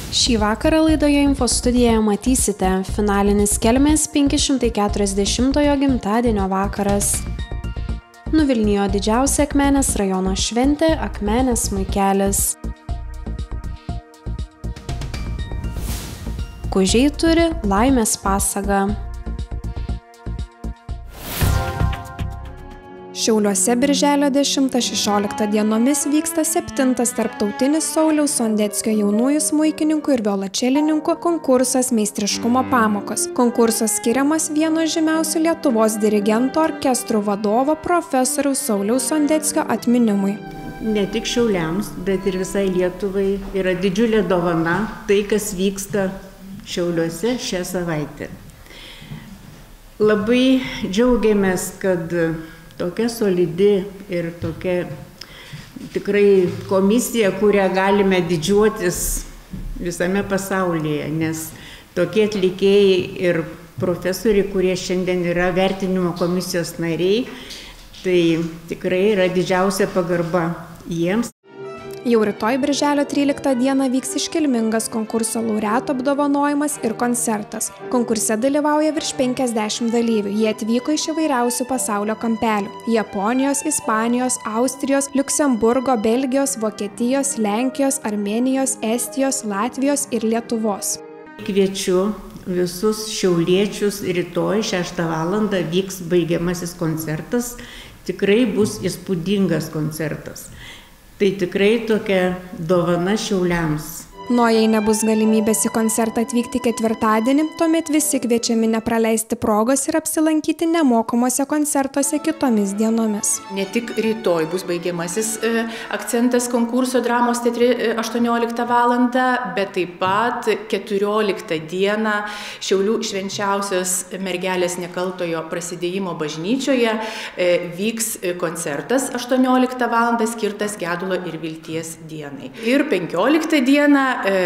Šį vakarą laidoje Info studijoje matysite finalinis Kelmės 540-ojo gimtadienio vakaras. Nuvilnijo didžiausia Akmenės rajono šventė Akmenės smuikelis. Kužiai turi laimės pasagą. Šiauliuose birželio 10-16 dienomis vyksta 7. tarptautinis Sauliaus Sondeckio jaunųjų smuikininkų ir violončelininkų konkursas Meistriškumo pamokos. Konkursas skiriamas vieno žymiausių Lietuvos dirigento orkestrų vadovo profesoriaus Sauliaus Sondeckio atminimui. Ne tik Šiauliams, bet ir visai Lietuvai yra didžiulė dovana tai, kas vyksta Šiauliuose šią savaitę. Labai džiaugiamės, kad tokia solidi ir tokia tikrai komisija, kurią galime didžiuotis visame pasaulyje, nes tokie atlikėjai ir profesoriai, kurie šiandien yra vertinimo komisijos nariai, tai tikrai yra didžiausia pagarba jiems. Jau rytoj birželio 13 dieną vyks iškilmingas konkurso laureatų apdovanojimas ir koncertas. Konkurse dalyvauja virš 50 dalyvių. Jie atvyko iš įvairiausių pasaulio kampelių – Japonijos, Ispanijos, Austrijos, Liuksemburgo, Belgijos, Vokietijos, Lenkijos, Armėnijos, Estijos, Latvijos ir Lietuvos. Kviečiu visus šiauliečius, rytoj 6 valandą vyks baigiamasis koncertas. Tikrai bus įspūdingas koncertas. Tai tikrai tokia dovana Šiauliams. Nuo jei nebus galimybės į koncertą atvykti ketvirtadienį, tuomet visi kviečiami nepraleisti progos ir apsilankyti nemokamuose koncertuose kitomis dienomis. Ne tik rytoj bus baigiamasis akcentas konkurso dramos teatre 18 valandą, bet taip pat 14 dieną Šiaulių švenčiausios mergelės nekaltojo prasidėjimo bažnyčioje vyks koncertas 18 valandą skirtas gedulo ir vilties dienai. Ir 15 dieną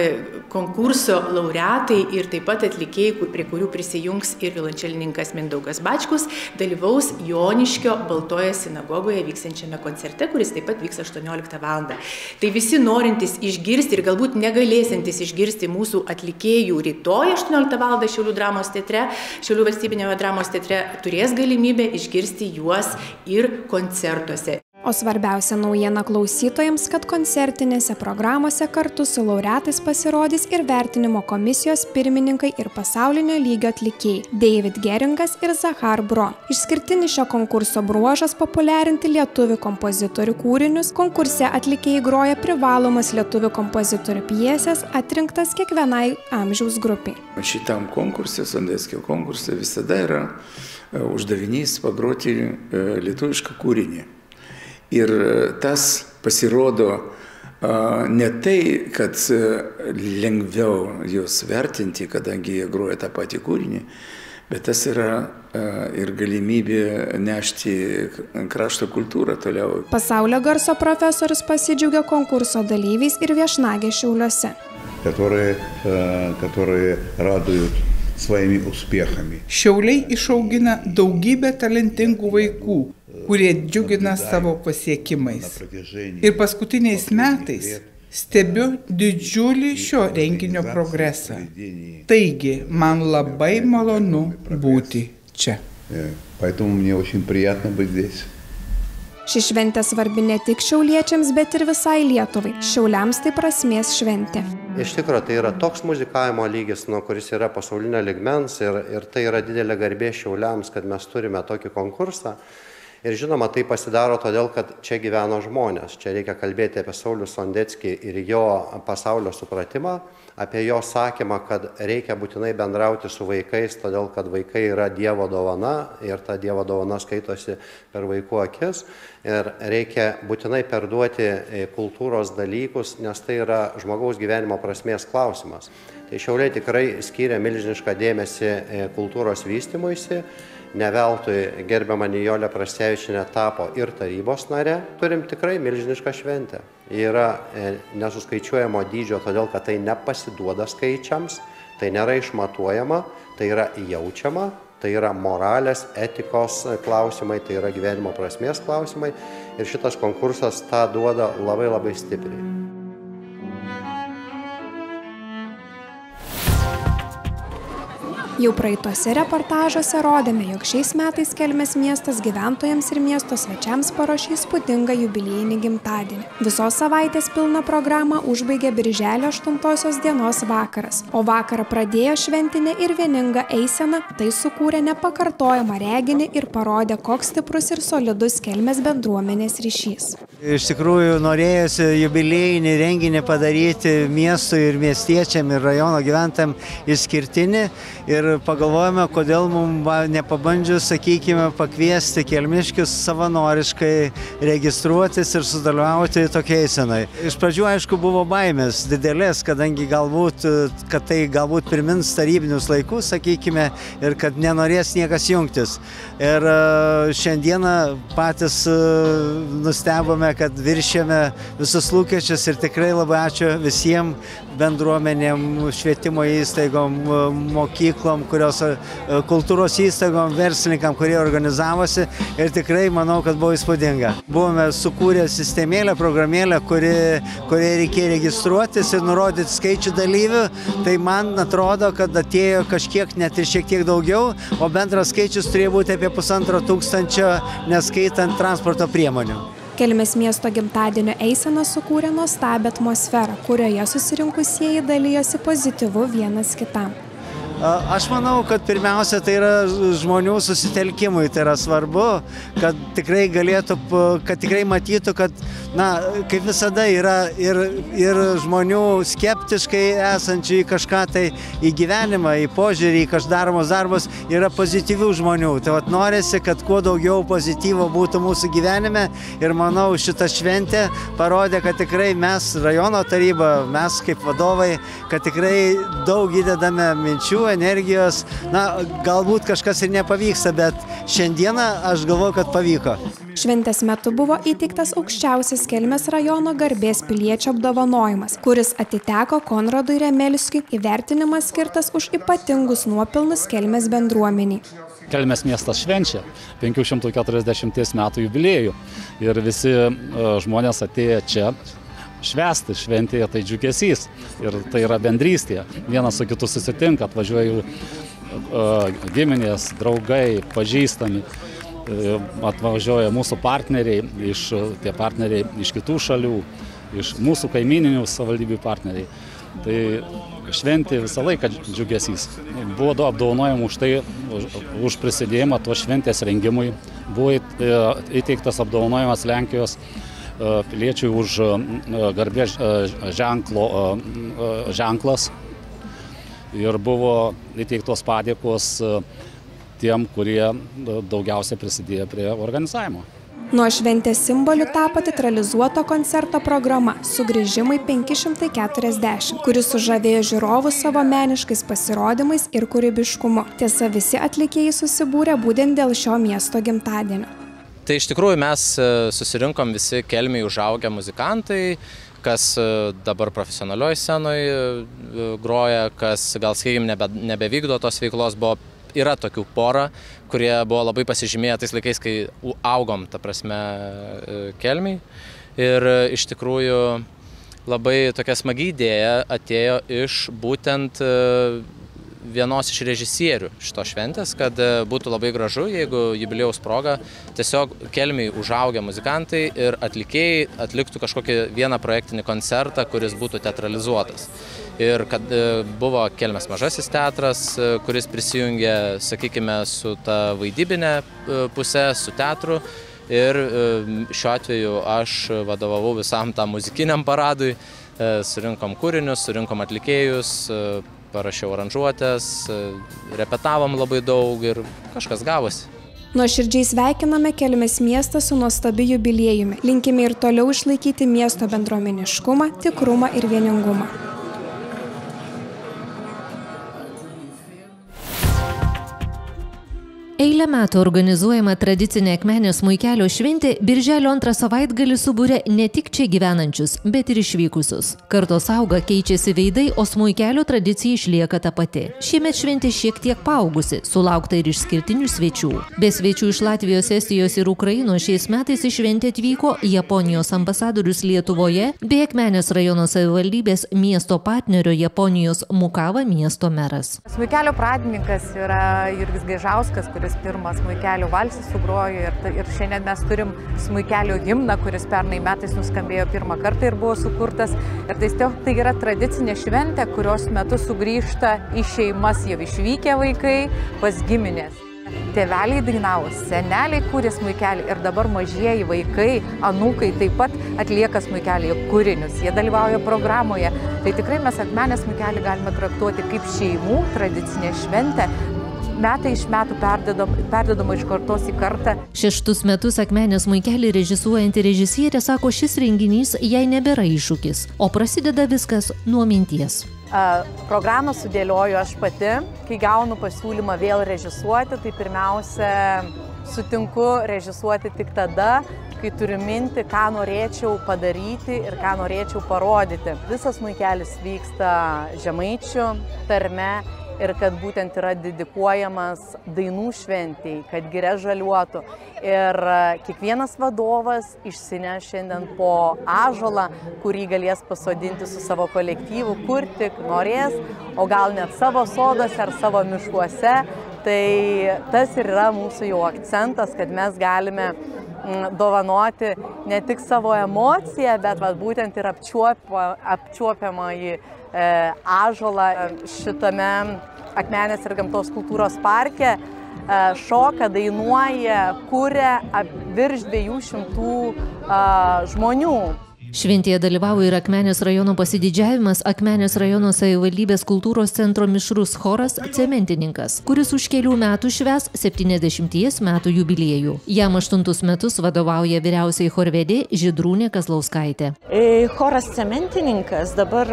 konkurso laureatai ir taip pat atlikėjai, prie kurių prisijungs ir violončelininkas Mindaugas Bačkus, dalyvaus Joniškio Baltojoje sinagogoje vyksiančiame koncerte, kuris taip pat vyks 18 valandą. Tai visi norintys išgirsti ir galbūt negalėsintys išgirsti mūsų atlikėjų rytoj 18 valandą Šiaulių dramos teatre, Šiaulių valstybinėme dramos teatre turės galimybę išgirsti juos ir koncertuose. O svarbiausia naujiena klausytojams, kad koncertinėse programose kartu su laureatais pasirodys ir vertinimo komisijos pirmininkai ir pasaulinio lygio atlikėjai David Geringas ir Zahar Bron. Išskirtinis šio konkurso bruožas populiarinti lietuvių kompozitorių kūrinius. Konkurse atlikėjai groja privalomas lietuvių kompozitorių pjesės, atrinktas kiekvienai amžiaus grupiai. Šitam konkurse, Sondeckio konkurse, visada yra uždavinys pagroti lietuvišką kūrinį. Ir tas pasirodo ne tai, kad lengviau juos vertinti, kadangi jie groja tą patį kūrinį, bet tas yra ir galimybė nešti krašto kultūrą toliau. Pasaulio garso profesorius pasidžiaugia konkurso dalyviais ir viešnagė Šiauliuose. Которые радуют своими успехами. Šiauliai išaugina daugybę talentingų vaikų, kurie džiugina savo pasiekimais. Ir paskutiniais metais stebiu didžiulį šio renginio progresą. Taigi, man labai malonu būti čia. Поэтому мне очень приятно быть здесь. Ši šventė svarbi ne tik šiauliečiams, bet ir visai Lietuvai. Šiauliams tai prasmės šventė. Iš tikrųjų, tai yra toks muzikavimo lygis, kuris yra pasaulinio lygmens ir tai yra didelė garbė Šiauliams, kad mes turime tokį konkursą. Ir žinoma, tai pasidaro todėl, kad čia gyveno žmonės. Čia reikia kalbėti apie Saulių Sondeckį ir jo pasaulio supratimą, apie jo sakymą, kad reikia būtinai bendrauti su vaikais, todėl kad vaikai yra Dievo dovana ir ta Dievo dovana skaitosi per vaikų akis. Ir reikia būtinai perduoti kultūros dalykus, nes tai yra žmogaus gyvenimo prasmės klausimas. Tai Šiauliai tikrai skiria milžinišką dėmesį kultūros vystymuisi. Ne veltui gerbiama Nijolė Prasevičienė tapo ir tarybos nare. Turim tikrai milžinišką šventę. Ji yra nesuskaičiuojamo dydžio, todėl kad tai nepasiduoda skaičiams, tai nėra išmatuojama, tai yra jaučiama, tai yra moralės, etikos klausimai, tai yra gyvenimo prasmės klausimai. Ir šitas konkursas tą duoda labai labai stipriai. Jau praeitose reportažuose rodėme, jog šiais metais Kelmės miestas gyventojams ir miesto svečiams paruošė įspūdingą jubiliejinį gimtadienį. Visos savaitės pilną programą užbaigė birželio 8 dienos vakaras, o vakarą pradėjo šventinė ir vieninga eisena, tai sukūrė nepakartojamą reginį ir parodė, koks stiprus ir solidus Kelmės bendruomenės ryšys. Iš tikrųjų norėjosi jubiliejinį renginį padaryti miestui ir miestiečiam ir rajono gyventam išskirtinį ir pagalvojame, kodėl mums nepabandžius, sakykime, pakviesti kelmiškius savanoriškai registruotis ir sudalyvauti tokia eisenai. Iš pradžių, aišku, buvo baimės didelės, kadangi kad tai galbūt primins tarybinius laikus, sakykime, ir kad nenorės niekas jungtis. Ir šiandieną patys nustebome, kad viršėme visus lūkesčius ir tikrai labai ačiū visiems bendruomenėm, švietimo įstaigom, mokyklom, kultūros įstaigom, verslininkam, kurie organizavosi ir tikrai manau, kad buvo įspūdinga. Buvome sukūrę sistemėlę, programėlę, kurie reikėjo registruotis ir nurodyti skaičių dalyvių, tai man atrodo, kad atėjo kažkiek, net ir šiek tiek daugiau, o bendras skaičius turėjo būti apie 1500, neskaitant transporto priemonių. Kelmės miesto gimtadienio eisena sukūrė nuostabią atmosferą, kurioje susirinkusieji dalijosi pozityvu vienas kitam. Aš manau, kad pirmiausia tai yra žmonių susitelkimui, tai yra svarbu, kad tikrai galėtų, kad tikrai matytų, kad, kaip visada yra ir žmonių skeptiškai esančių į kažką tai, į gyvenimą, į požiūrį, į každaromus darbus, yra pozityvių žmonių. Tai norisi, kad kuo daugiau pozityvo būtų mūsų gyvenime ir manau, šita šventė parodė, kad tikrai mes, rajono taryba, mes kaip vadovai, kad tikrai daug įdedame minčių, energijos, galbūt kažkas ir nepavyksta, bet šiandieną aš galvoju, kad pavyko. Šventės metu buvo įteiktas aukščiausias Kelmės rajono garbės piliečio apdovanojimas, kuris atiteko Konradui Remelskiui, įvertinimas skirtas už ypatingus nuopelnus Kelmės bendruomeniai. Kelmės miestas švenčia 540 metų jubiliejų ir visi žmonės atėję čia švęsti šventėje, tai džiugesys ir tai yra bendrystė. Vienas su kitu susitinka, atvažiuoja giminės, draugai, pažįstami, atvažiuoja mūsų partneriai, tie partneriai iš kitų šalių, iš mūsų kaimininių savivaldybių partneriai. Tai šventė visą laiką džiugesys. Buvo apdovanojimų už tai, už prisidėjimą to šventės rengimui. Buvo įteiktas apdovanojimas Lenkijos piliečiui už garbės ženklas ir buvo įteiktos padėkos tiem, kurie daugiausiai prisidėjo prie organizavimo. Nuo šventės simbolių tapo teatralizuota koncerto programa Sugrįžimai 540, kuris sužavėjo žiūrovus savo meniškais pasirodymais ir kūrybiškumu. Tiesa, visi atlikėjai susibūrė būtent dėl šio miesto gimtadienio. Tai iš tikrųjų mes susirinkom visi Kelmėje užaugę muzikantai, kas dabar profesionalioj scenoje groja, kas gal, sakykime, nebevykdo tos veiklos, yra tokių pora, kurie buvo labai pasižymėję tais laikais, kai augom, ta prasme, Kelmėje. Ir iš tikrųjų labai tokia smagi idėja atėjo iš būtent vienos iš režisierių šito šventės, kad būtų labai gražu, jeigu jubiliejaus proga tiesiog Kelmėje užaugę muzikantai ir atlikėjai atliktų kažkokį vieną projektinį koncertą, kuris būtų teatralizuotas. Ir kad buvo Kelmės mažasis teatras, kuris prisijungė, sakykime, su ta vaidybinė pusė, su teatru. Ir šiuo atveju aš vadovavau visam tam muzikiniam paradui, surinkom kūrinius, surinkom atlikėjus, parašiau aranžuotės, repetavom labai daug ir kažkas gavosi. Nuoširdžiai sveikiname Kelmės miestą su nuostabiu jubiliejumi. Linkime ir toliau išlaikyti miesto bendruomeniškumą, tikrumą ir vieningumą. Eilę metų organizuojama tradicinė Akmenės smuikelio šventė birželio 2 savaitgalį subūrė ne tik čia gyvenančius, bet ir išvykusius. Kartos auga, keičiasi veidai, o smuikelio tradicija išlieka ta pati. Šiemet šventė šiek tiek paaugusi, sulaukta ir išskirtinių svečių. Be svečių iš Latvijos, Estijos ir Ukrainos šiais metais į šventę atvyko Japonijos ambasadorius Lietuvoje bei Akmenės rajono savivaldybės miesto partnerio Japonijos Mukava miesto meras. Smuikelio pradininkas yra Jurgis Gaižauskas, kuris pirmas smuikelio valsį sugrojo ir šiandien mes turim smuikelio himną, kuris pernai metais nuskambėjo pirmą kartą ir buvo sukurtas. Ir tai yra tradicinė šventė, kurios metu sugrįžta į šeimas jau išvykę vaikai pas giminės. Tėveliai dainavo, seneliai kūrė smuikelį ir dabar mažieji vaikai, anūkai taip pat atlieka smuikelio kūrinius. Jie dalyvauja programoje. Tai tikrai mes Akmenės smuikelį galime traktuoti kaip šeimų tradicinę šventę. Metai iš metų perdedama iš kartos į kartą. 6 metus Akmenės smuikelį režisuojanti režisierė sako, šis renginys jai nebėra iššūkis, o prasideda viskas nuo minties. Programą sudėlioju aš pati, kai gaunu pasiūlymą vėl režisuoti, tai pirmiausia sutinku režisuoti tik tada, kai turiu mintį, ką norėčiau padaryti ir ką norėčiau parodyti. Visas smuikelis vyksta žemaičių tarme ir kad būtent yra dedikuojamas dainų šventei, kad giria žaliuotų. Ir kiekvienas vadovas išsineš šiandien po ąžuolą, kurį galės pasodinti su savo kolektyvu, kur tik norės, o gal net savo sodose ar savo miškuose. Tai tas ir yra mūsų jau akcentas, kad mes galime dovanoti ne tik savo emociją, bet būtent ir apčiuopiamąjį ąžuolą šitame Akmenės ir gamtos kultūros parke. Šoka, dainuoja, kuria virš 200 žmonių. Šventėje dalyvavo ir Akmenės rajono pasididžiavimas Akmenės rajono savivaldybės kultūros centro mišrus choras Cementininkas, kuris už kelių metų švęs 70 metų jubiliejų. Jam 8 metus vadovauja vyriausiai chorvedė Žydrūnė Kazlauskaitė. Choras Cementininkas dabar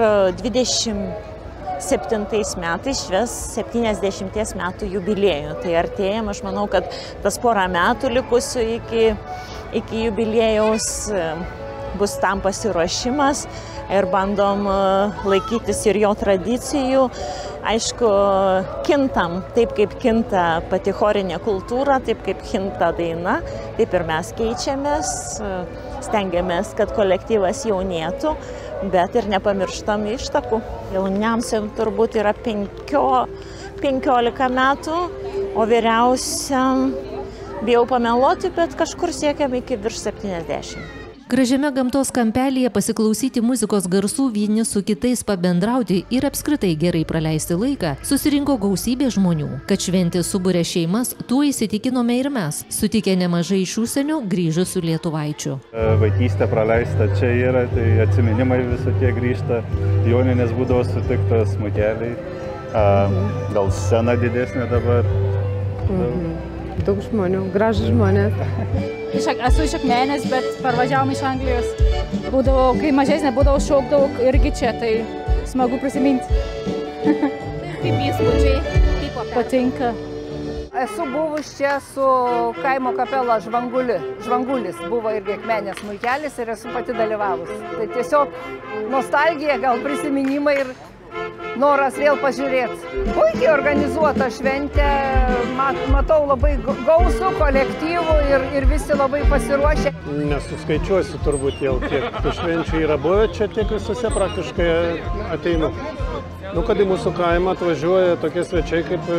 27 metais švęs 70 metų jubiliejų. Tai artėjam, aš manau, kad tas porą metų likusių iki jubiliejaus bus tam pasiruošimas ir bandom laikytis ir jo tradicijų. Aišku, kintam, taip kaip kinta pati chorinė kultūra, taip kaip kinta daina, taip ir mes keičiamės, stengiamės, kad kolektyvas jaunėtų, bet ir nepamirštam ištakų. Jauniausiam turbūt yra 15 metų, o vyriausiam, bijau pameluoti, bet kažkur siekiam iki virš 70. Gražiame gamtos kampelyje pasiklausyti muzikos garsų, vieni su kitais pabendrauti ir apskritai gerai praleisti laiką susirinko gausybė žmonių. Kad šventė subūrė šeimas, tuo įsitikinome ir mes, sutikę nemažai iš užsienio grįžusių lietuvaičių. Vaikystė praleista čia yra, tai atsiminimai visokie grįžta, joninės būdavo sutiktas smuikeliai, gal scena didesnė dabar. Daug žmonių, gražus žmonės. Esu iš Akmenės, bet parvažiavom iš Anglijos. Būdavau, kai mažesnė būdavau, šaukdavau irgi čia, tai smagu prisiminti. Kaip įspūdžiai? Patinka. Esu buvus čia su kaimo kapela Žvangulis. Buvo irgi Akmenės smuikelis ir esu pati dalyvavus. Tai tiesiog nostalgija, gal prisiminimai ir noras vėl pažiūrėti. Puikiai organizuota šventė, matau labai gausų kolektyvų ir visi labai pasiruošę. Nesuskaičiuosiu turbūt jau, kiek tų švenčių yra buvę, čia tiek visose praktiškai ateinu. Kad į mūsų kaimą atvažiuoja tokie svečiai kaip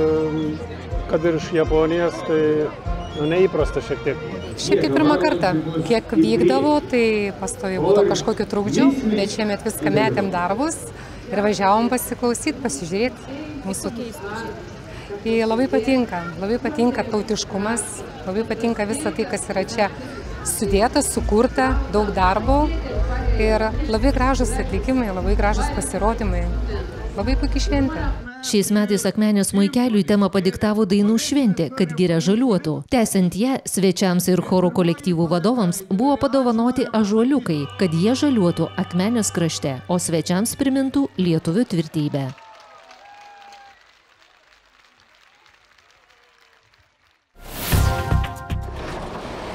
kad ir iš Japonijos, tai neįprasta šiek tiek. Šiaip tai pirmą kartą, kiek vykdavo, tai pastoviai būtų kažkokių trukdžių, bet šiemet viską metėm darbus. Ir važiavom pasiklausyti, pasižiūrėti mūsų. Tai labai patinka tautiškumas, labai patinka visa tai, kas yra čia sudėta, sukurta, daug darbo ir labai gražus atlikimai, labai gražus pasirodymai, labai puikiai šventė. Šiais metais Akmenės smuikeliui temą padiktavo dainų šventė, kad giria žaliuotų. Tęsiant ją, svečiams ir choro kolektyvų vadovams buvo padovanoti ąžuoliukai, kad jie žaliuotų Akmenės krašte, o svečiams primintų lietuvių tvirtybę.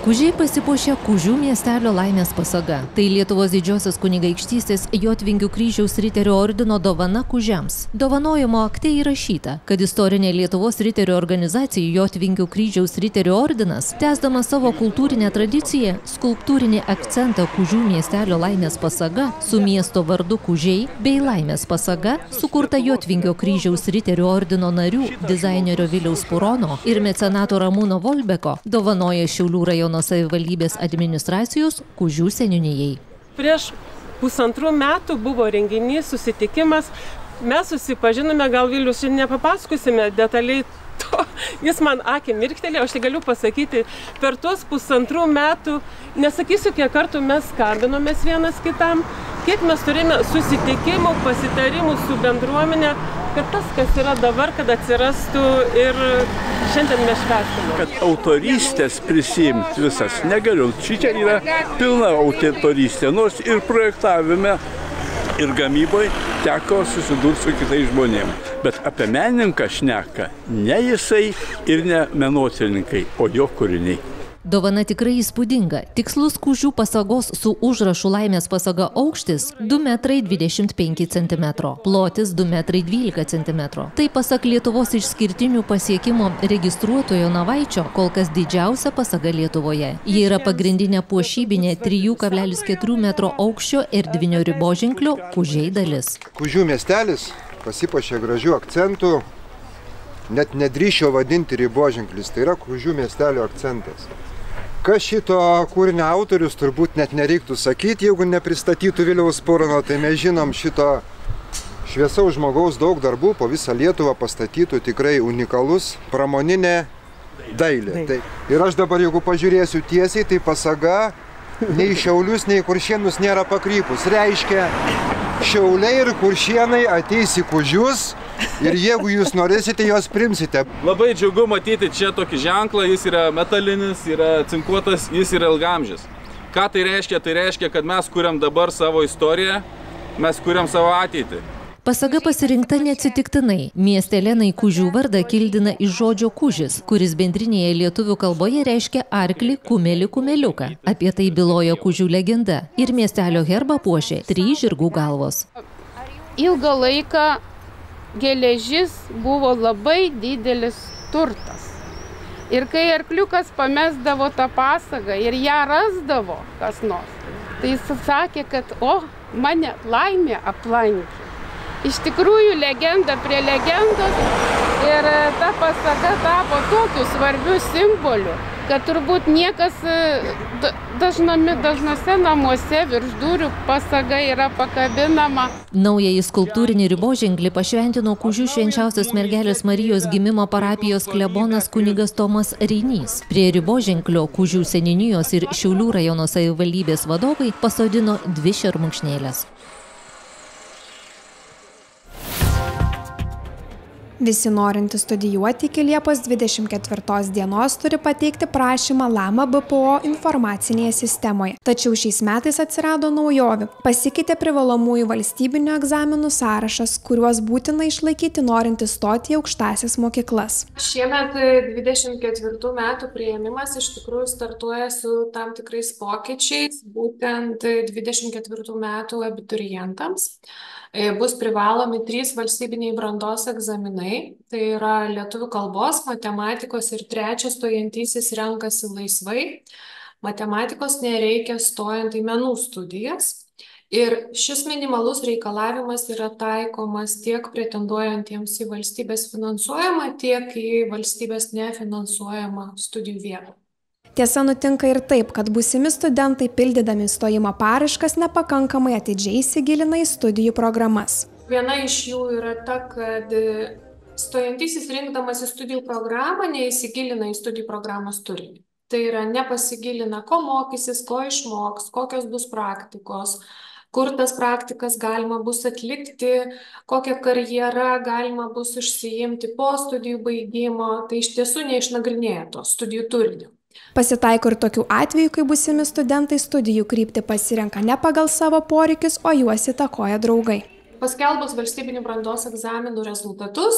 Kužiai pasipuošė Kužių miestelio laimės pasaga. Tai Lietuvos didžiosios kunigaikštystės Jotvingių kryžiaus riterio ordino dovana Kužiams. Dovanojimo akte įrašyta, kad istorinė Lietuvos riterio organizacija Jotvingių kryžiaus riterio ordinas, tęsdama savo kultūrinę tradiciją, skulptūrinį akcentą Kužių miestelio laimės pasaga su miesto vardu Kužiai bei laimės pasaga, sukurta Jotvingių kryžiaus riterio ordino narių, dizainerio Viliaus Purono ir mecenato Ramūno Volbeko, dovanoja Šiaulių rajono savivaldybės administracijos Kužių seniūnijai. Prieš 1,5 metų buvo renginys, susitikimas. Mes susipažinome, gal Vilius šiandien nepapasakosime detaliai to. Jis man akį mirktelėjo, aš tai galiu pasakyti, per tuos 1,5 metų, nesakysiu, kiek kartų mes skambinomės vienas kitam, kiek mes turime susitikimų, pasitarimų su bendruomenė, kad tas, kas yra dabar, kad atsirastų ir šiandien mes švęstume. Kad autorystės prisiimti visas negaliu. Čia yra pilna autorystė, nors ir projektavime, ir gamyboje teko susidurti su kitais žmonėmis. Bet apie menininką šneka ne jisai ir ne menotyrininkai, o jo kūriniai. Dovana tikrai įspūdinga. Tikslus Kužių pasagos su užrašu laimės pasaga aukštis 2,25 cm, plotis 2,12 cm. Tai pasak Lietuvos išskirtinių pasiekimo registruotojo Navaičio kol kas didžiausia pasaga Lietuvoje. Ji yra pagrindinė puošybinė 3,4 m aukščio erdvinio riboženklio Kužiai dalis. Kužių miestelis pasipuošė gražių akcentų, net nedrįsčiau vadinti riboženklis, tai yra Kužių miestelio akcentas. Kas šito kūrinio autorius, turbūt net nereiktų sakyti, jeigu nepristatytų Viliaus Purono, tai mes žinom šito šviesaus žmogaus daug darbų po visą Lietuvą pastatytų, tikrai unikalus pramoninė dailė. Tai, ir aš dabar, jeigu pažiūrėsiu tiesiai, tai pasaga nei Šiaulius, nei Kuršėnus nėra pakrypus. Reiškia, Šiauliai ir Kuršėnai ateis į Kužius ir jeigu jūs norėsite, juos primsite. Labai džiugu matyti čia tokį ženklą, jis yra metalinis, yra cinkuotas, jis yra ilgamžis. Ką tai reiškia? Tai reiškia, kad mes kuriam dabar savo istoriją, mes kuriam savo ateitį. Pasaga pasirinkta neatsitiktinai. Miestelėnai Kužių vardą kildina iš žodžio kužis, kuris bendrinėje lietuvių kalboje reiškia arklį, kumelį, kumeliuką. Apie tai byloja Kužių legenda. Ir miestelio herbą puošė 3 žirgų galvos. Ilgą laiką geležis buvo labai didelis turtas. Ir kai arkliukas pamesdavo tą pasagą ir ją rasdavo kas nors, tai jis sakė, kad mane laimė aplankė. Iš tikrųjų, legenda prie legendos ir ta pasaga tapo tokiu svarbiu simboliu, kad turbūt niekas dažnose namuose virš durų pasaga yra pakabinama. Naująjį skulptūrinį riboženklį pašventino Kužių švenčiausios mergelės Marijos gimimo parapijos klebonas kunigas Tomas Reinys. Prie riboženklio Kužių seniūnijos ir Šiaulių rajono savivaldybės vadovai pasodino 2 šermukšnėles. Visi norintys studijuoti iki Liepos 24 dienos turi pateikti prašymą LAMA BPO informacinėje sistemoje. Tačiau šiais metais atsirado naujovių. Pasikeitė privalomųjų valstybinių egzaminų sąrašas, kuriuos būtina išlaikyti norintys stoti į aukštąsias mokyklas. Šiemet 24 metų priėmimas iš tikrųjų startuoja su tam tikrais pokyčiais, būtent 24 metų abiturientams. Bus privalomi 3 valstybiniai brandos egzaminai, tai yra lietuvių kalbos, matematikos ir 3 stojantysis renkasi laisvai. Matematikos nereikia stojant į menų studijas. Ir šis minimalus reikalavimas yra taikomas tiek pretenduojantiems į valstybės finansuojamą, tiek į valstybės nefinansuojamą studijų vietą. Tiesa, nutinka ir taip, kad būsimi studentai pildydami stojimo paraiškas nepakankamai atidžiai įsigilina į studijų programas. Viena iš jų yra ta, kad stojantysis rinkdamas į studijų programą neįsigilina į studijų programos turinį. Tai yra nepasigilina, ko mokysis, ko išmoks, kokios bus praktikos, kur tas praktikas galima bus atlikti, kokią karjerą galima bus užsiimti po studijų baigimo. Tai iš tiesų neišnagrinėja to studijų turinio. Pasitaiko ir tokių atvejų, kai būsimi studentai studijų kryptį pasirenka ne pagal savo poreikius, o juos įtakoja draugai. Paskelbus valstybinių brandos egzaminų rezultatus,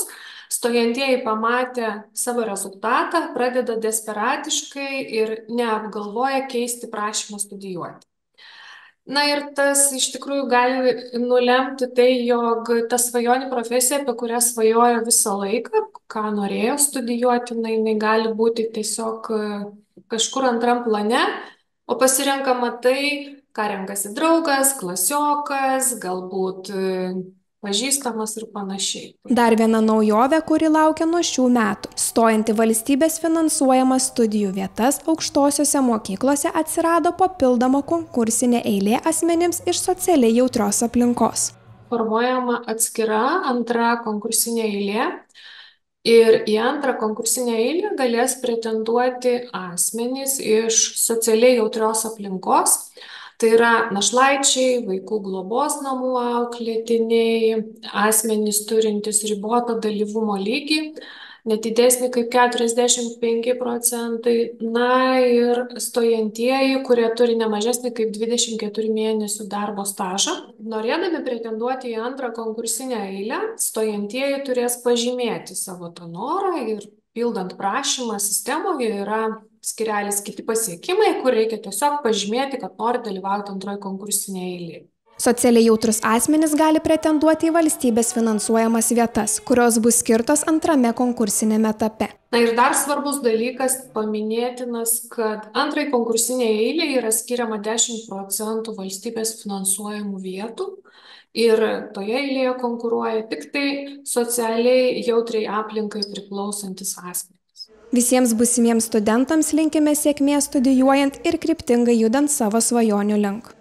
Stojantieji pamatę savo rezultatą, pradeda desperatiškai ir neapgalvoja keisti prašymą studijuoti. Na ir tas iš tikrųjų gali nulemti tai, jog ta svajonių profesija, apie kurią svajojo visą laiką, ką norėjo studijuoti, jinai gali būti tiesiog kažkur antram plane, o pasirenkama tai, ką renkasi draugas, klasiokas, galbūt pažįstamas ir panašiai. Dar viena naujovė, kuri laukia nuo šių metų. Stojant į valstybės finansuojamas studijų vietas, aukštosiose mokyklose atsirado papildoma konkursinė eilė asmenims iš socialiai jautrios aplinkos. Formuojama atskira antra konkursinė eilė ir į antrą konkursinę eilę galės pretenduoti asmenys iš socialiai jautrios aplinkos. Tai yra našlaičiai, vaikų globos namų auklėtiniai, asmenys turintys ribotą dalyvumo lygį, net didesnį kaip 45%, na ir stojantieji, kurie turi ne mažesnį kaip 24 mėnesių darbo stažą. Norėdami pretenduoti į antrą konkursinę eilę, stojantieji turės pažymėti savo tą norą ir pildant prašymą sistemoje yra skirelis kiti pasiekimai, kur reikia tiesiog pažymėti, kad nori dalyvauti antroje konkursinėje eilėje. Socialiai jautrus asmenys gali pretenduoti į valstybės finansuojamas vietas, kurios bus skirtos antrame konkursinėme etape. Na ir dar svarbus dalykas paminėtinas, kad antrai konkursiniai eilė yra skiriama 10% valstybės finansuojamų vietų ir toje eilėje konkuruoja tik tai socialiai jautriai aplinkai priklausantis asmenys. Visiems būsimiems studentams linkime sėkmės studijuojant ir kryptingai judant savo svajonių link.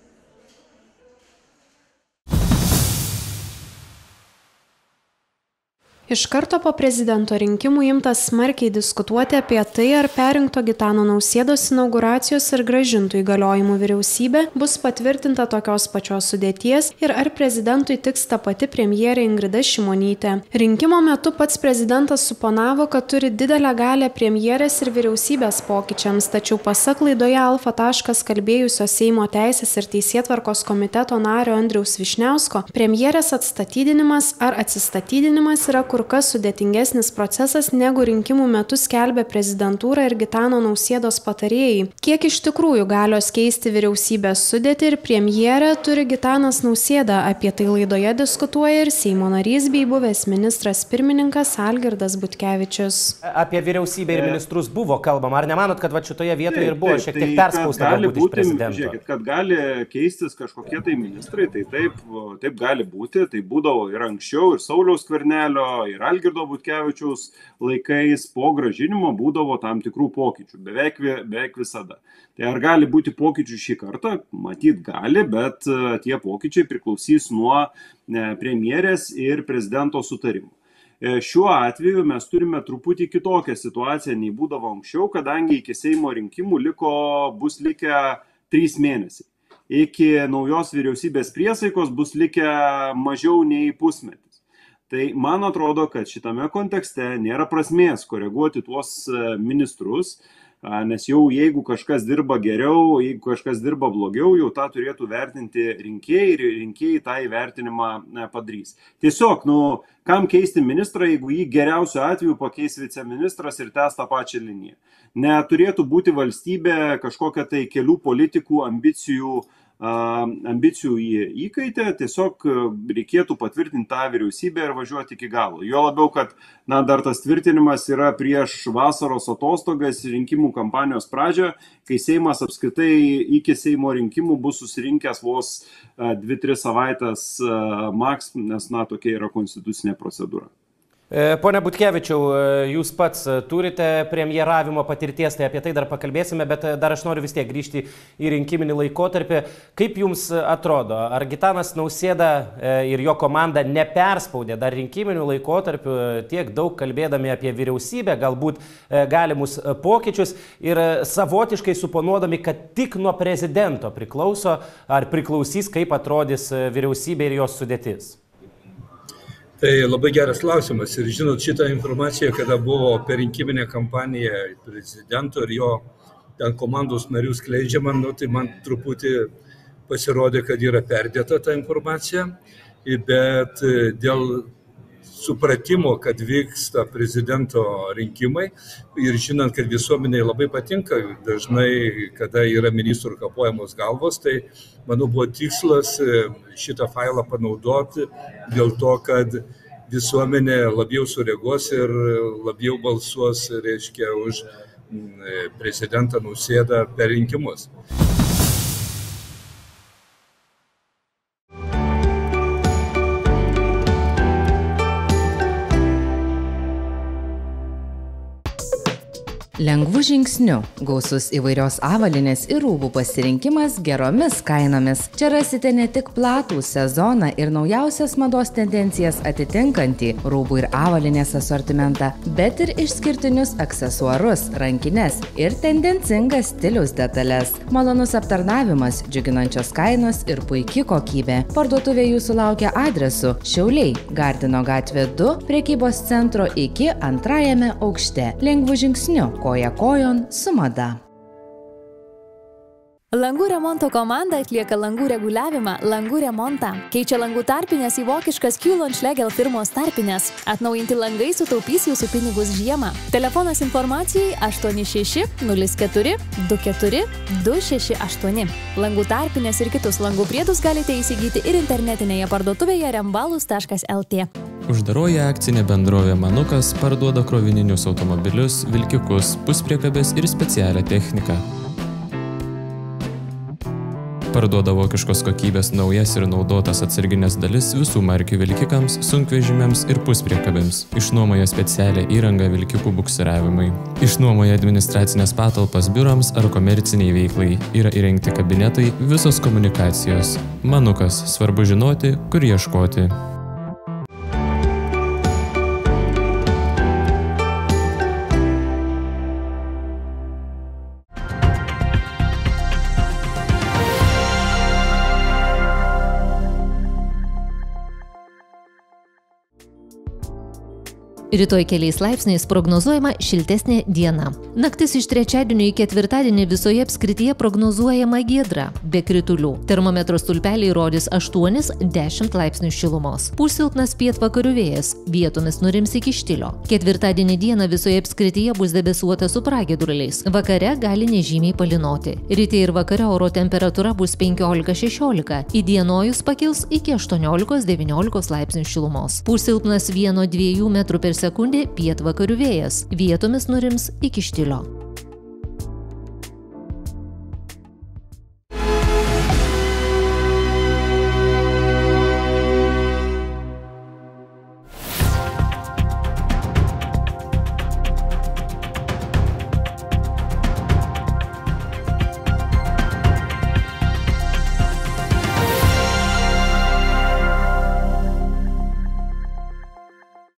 Iš karto po prezidento rinkimų imtas smarkiai diskutuoti apie tai, ar perrinkto Gitano Nausėdos inauguracijos ir grąžintų įgaliojimų vyriausybė bus patvirtinta tokios pačios sudėties ir ar prezidentui tiks ta pati premjerė Ingrida Šimonytė. Rinkimo metu pats prezidentas suponavo, kad turi didelę galią premjerės ir vyriausybės pokyčiams, tačiau pasak laidoje Alfa taškas kalbėjusio Seimo teisės ir teisėtvarkos komiteto nario Andriaus Vyšniausko, premjerės atstatydinimas ar atsistatydinimas yra kur kas sudėtingesnis procesas, negu rinkimų metu skelbė prezidentūra ir Gitano Nausėdos patarėjai. Kiek iš tikrųjų galios keisti vyriausybės sudėtį ir premjerę turi Gitanas Nausėda, apie tai laidoje diskutuoja ir Seimo narys bei buvęs ministras pirmininkas Algirdas Butkevičius. Apie vyriausybę ir ministrus buvo kalbama, ar nemanot, kad šitoje vietoje ir buvo šiek tiek perspausta galbūt iš prezidento? Žiūrėkit, kad gali keistis kažkokie tai ministrai, tai taip gali būti, tai būdavo ir anksčiau, ir Sauliaus Skvernelio, ir Algirdo Butkevičiaus laikais po grąžinimo būdavo tam tikrų pokyčių, beveik visada. Tai ar gali būti pokyčių šį kartą? Matyt gali, bet tie pokyčiai priklausys nuo premjerės ir prezidento sutarimų. Šiuo atveju mes turime truputį kitokią situaciją nei būdavo anksčiau, kadangi iki Seimo rinkimų bus likę 3 mėnesiai. Iki naujos vyriausybės priesaikos bus likę mažiau nei pusmetis. Tai man atrodo, kad šitame kontekste nėra prasmės koreguoti tuos ministrus, nes jau jeigu kažkas dirba geriau, jeigu kažkas dirba blogiau, jau tą turėtų vertinti rinkėjai ir rinkėjai tą įvertinimą padarys. Tiesiog, kam keisti ministrą, jeigu jį geriausiu atveju pakeis viceministras ir tęs tą pačią liniją. Neturėtų būti valstybė kažkokia tai kelių politikų ambicijų įkaitė, tiesiog reikėtų patvirtinti tą vyriausybę ir važiuoti iki galo. Jo labiau, kad dar tas tvirtinimas yra prieš vasaros atostogas rinkimų kampanijos pradžią, kai Seimas apskritai iki Seimo rinkimų bus susirinkęs vos 2-3 savaitės maks, nes tokia yra konstitucinė procedūra. Pone Butkevičiau, jūs pats turite premjeravimo patirties, tai apie tai dar pakalbėsime, bet dar aš noriu vis tiek grįžti į rinkiminį laikotarpį. Kaip jums atrodo, ar Gitanas Nausėda ir jo komanda neperspaudė dar rinkiminių laikotarpių tiek daug kalbėdami apie vyriausybę, galbūt galimus pokyčius ir savotiškai suponuodami, kad tik nuo prezidento priklauso ar priklausys, kaip atrodys vyriausybė ir jos sudėtis? Tai labai geras klausimas ir žinot, šitą informaciją, kada buvo per rinkiminę kampaniją prezidento ir jo komandos narių skleidžiama, tai man truputį pasirodė, kad yra perdėta ta informacija, bet dėl supratimo, kad vyksta prezidento rinkimai ir žinant, kad visuomeniai labai patinka dažnai, kada yra ministrų kapojamos galvos, tai manau buvo tikslas šitą failą panaudoti dėl to, kad visuomenė labiau sureaguos ir labiau balsuos, reiškia, už prezidentą Nausėdą per rinkimus. Lengvų žingsnių, gausus įvairios avalynės ir rūbų pasirinkimas geromis kainomis. Čia rasite ne tik platų sezoną ir naujausias mados tendencijas atitinkantį rūbų ir avalynės asortimentą, bet ir išskirtinius aksesuarus, rankines ir tendencingas stiliaus detalės. Malonus aptarnavimas, džiuginančios kainos ir puiki kokybė. Parduotuvė jūsų laukia adresu Šiauliai, Gardino gatvė 2, prekybos centro iki 2 aukšte. Lengvų žingsnių, koja kojon su mada. Langų remonto komanda atlieka langų reguliavimą, langų remontą. Keičia langų tarpinės į vokiškas Kühler firmos tarpinės. Atnaujinti langai sutaupys jūsų pinigus žiemą. Telefonas informacijai 86 04 24 268. Langų tarpinės ir kitus langų priedus galite įsigyti ir internetinėje parduotuvėje rembalus.lt. Uždaroji akcinė bendrovė Manukas parduoda krovininius automobilius, vilkikus, puspriekabės ir specialią techniką. Parduoda vokiškos kokybės naujas ir naudotas atsarginės dalis visų markių vilkikams, sunkvežimiams ir puspriekabėms. Išnuomoja specialią įrangą vilkikų buksiravimui. Išnuomoja administracinės patalpas biurams ar komerciniai veiklai. Yra įrengti kabinetai, visos komunikacijos. Manukas, svarbu žinoti, kur ieškoti. Rytoj keliais laipsniais prognozuojama šiltesnė diena. Naktis iš trečiadienio į ketvirtadienį visoje apskrityje prognozuojama giedra, be kritulių. Termometro stulpeliai rodys 8–10 laipsnių šilumos. Pūs silpnas pietvakarių vėjas, vietomis nurims iki štilio. Ketvirtadienį dieną visoje apskrityje bus debesuota su pragiedruliais. Vakare gali nežymiai palynoti. Ryte ir vakare oro temperatūra bus 15–16. Įdienojus pakils iki 18–19 laipsnių šilumos. Pūs silpnas 1–2 metrų per sekundę pietvakarių vėjas, vietomis nurims iki štilio.